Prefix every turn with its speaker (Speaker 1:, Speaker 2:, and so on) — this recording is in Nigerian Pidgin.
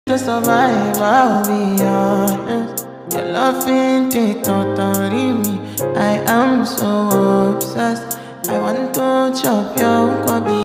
Speaker 1: To survive, I'll be honest. Your love ain't it totally me. I am so obsessed. I want to chop your kwabi.